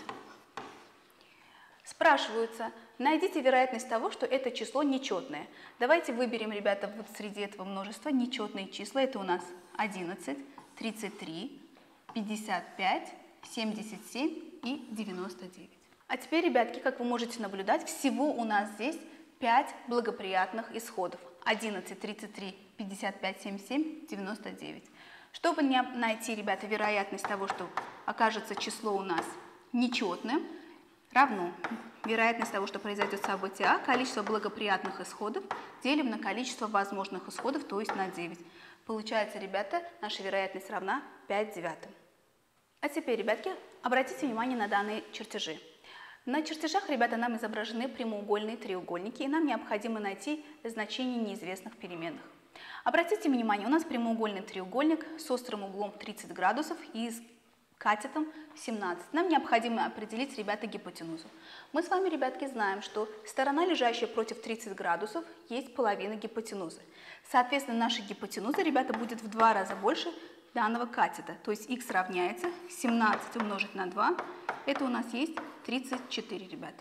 Спрашиваются, найдите вероятность того, что это число нечетное. Давайте выберем, ребята, вот среди этого множества нечетные числа. Это у нас одиннадцать, тридцать три, пятьдесят пять, семьдесят семь и девяносто девять. А теперь, ребятки, как вы можете наблюдать, всего у нас здесь пять благоприятных исходов. одиннадцать, тридцать три, пятьдесят пять, семьдесят семь, девяносто девять. Чтобы не найти, ребята, вероятность того, что окажется число у нас нечетным, равно вероятность того, что произойдет событие А, количество благоприятных исходов делим на количество возможных исходов, то есть на девять. Получается, ребята, наша вероятность равна пять девятым. А теперь, ребятки, обратите внимание на данные чертежи. На чертежах, ребята, нам изображены прямоугольные треугольники, и нам необходимо найти значение неизвестных переменных. Обратите внимание, у нас прямоугольный треугольник с острым углом тридцать градусов и с катетом семнадцать. Нам необходимо определить, ребята, гипотенузу. Мы с вами, ребятки, знаем, что сторона, лежащая против тридцати градусов, есть половина гипотенузы. Соответственно, наша гипотенуза, ребята, будет в два раза больше данного катета. То есть х равняется семнадцать умножить на два. Это у нас есть тридцать четыре, ребята.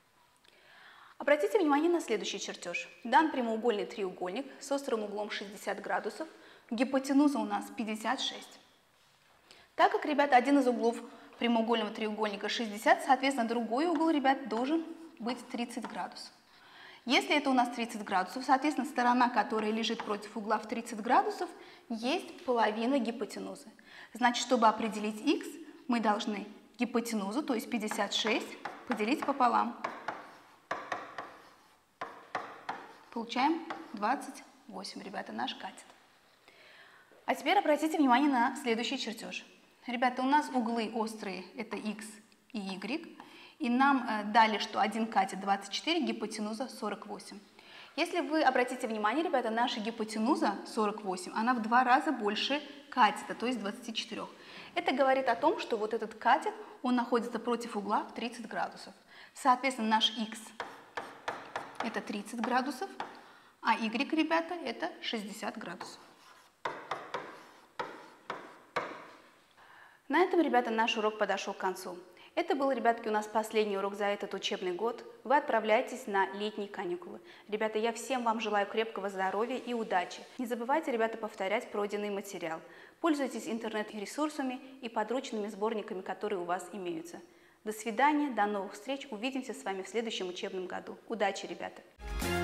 Обратите внимание на следующий чертеж. Дан прямоугольный треугольник с острым углом шестьдесят градусов. Гипотенуза у нас пятьдесят шесть. Так как, ребята, один из углов прямоугольного треугольника шестьдесят, соответственно, другой угол, ребят, должен быть тридцать градусов. Если это у нас тридцать градусов, соответственно, сторона, которая лежит против угла в тридцать градусов, есть половина гипотенузы. Значит, чтобы определить х, мы должны гипотенузу, то есть пятьдесят шесть, поделить пополам. Получаем двадцать восемь, ребята, наш катет. А теперь обратите внимание на следующий чертеж. Ребята, у нас углы острые, это х и y. И нам э, дали, что один катет двадцать четыре, гипотенуза сорок восемь. Если вы обратите внимание, ребята, наша гипотенуза сорок восемь, она в два раза больше катета, то есть двадцати четырёх. Это говорит о том, что вот этот катет, он находится против угла в тридцать градусов. Соответственно, наш х это тридцать градусов, а y, ребята, это шестьдесят градусов. На этом, ребята, наш урок подошел к концу. Это был, ребятки, у нас последний урок за этот учебный год. Вы отправляетесь на летние каникулы. Ребята, я всем вам желаю крепкого здоровья и удачи. Не забывайте, ребята, повторять пройденный материал. Пользуйтесь интернет-ресурсами и подручными сборниками, которые у вас имеются. До свидания, до новых встреч. Увидимся с вами в следующем учебном году. Удачи, ребята!